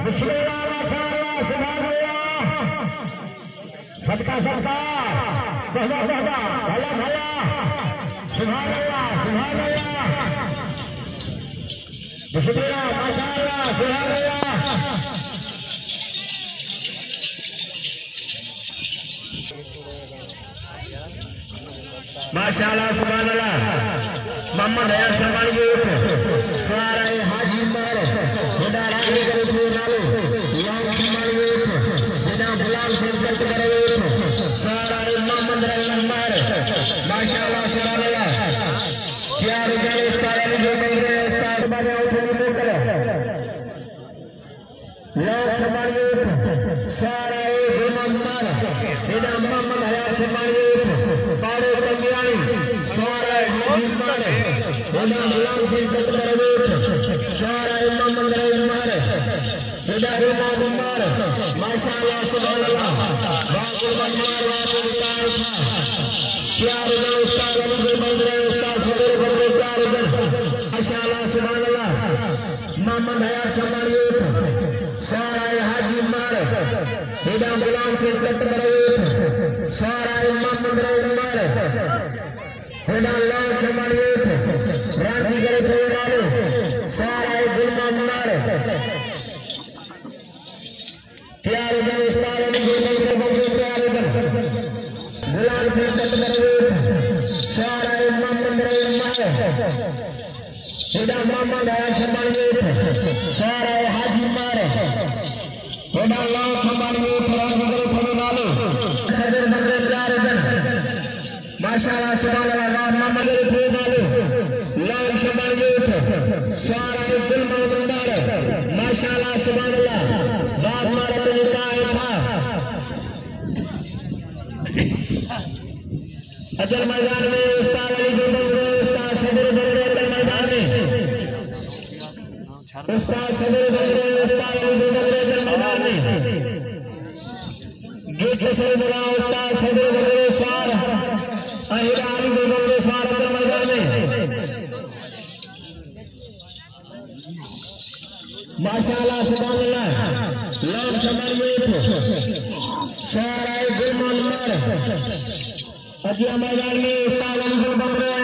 सबका सबका सहजा सहजा भला भला सुभान अल्लाह बिस्मिल्लाह माशाअल्लाह सुभान अल्लाह माशाअल्लाह सुभान अल्लाह मोहम्मद हयात शर्मा जी सारा हाजी मार खुदा राजी करे तो नालो यार शर्मा जी बिना गुलाम से गलत करे सारा मोहम्मद रहीम मार माशाअल्लाह सुभान अल्लाह क्या रिजल्ट इस तारे जो मिल रहे हैं स्टार बारे उठने को करे यार शर्मा जी सारा मोहम्मद बिना मोहम्मद हयात शर्मा जी पारे कल्याणी सारा हाजी मार बिना गुलाम से गलत करे सारा मोहम्मद रहीम मार बिना गुलाम मार माशाअल्लाह सुभान अल्लाह बाबुल मनमार बाबुल उस्ताद क्या रिजल्ट उस्ताद जो मिल रहे हैं उस्ताद सदर बंदे क्या रिजल्ट माशाअल्लाह सुभान अल्लाह मोहम्मद हयात शर्मा जी सारा हाजी मार बिना गुलाम से गलत करे सारा मोहम्मद रहीम मार बिना लाल शर्मा जी राजी करे तो नालो सारा गुलाम मार तैयार जन उस्ताद ने जो मिल रहे बंदे तैयार जन गुलाम से गलत करे सारा मोहम्मद रहीम मार बिना मोहम्मद हयात शर्मा जी सारा हाजी मार बिना लाल शर्मा जी राजी करे तो नालो सदर बंदे तैयार जन माशाअल्लाह सुभान अल्लाह मोहम्मद थे नालो लाल शर्मा जी सारा गुलमोहम्मद मार माशाअल्लाह सुभान अल्लाह बात मारा तो निकाय था अचल मैदान में उस्ताद अली जो बन रहे उस्ताद सदर बन रहे अचल मैदान में उस्ताद सदर बन रहे उस्ताद अली जो बन रहे अचल मैदान में गेट पे सर बना उस्ताद सदर बन रहे सार अहिरा अली जो बन रहे सार अचल मैदान में माशाअल्लाह सुभान अल्लाह लाल शर्मा जी सारा गुलमोहम्मद मार अजिया मैदान में उस्ताद अली जो बन रहे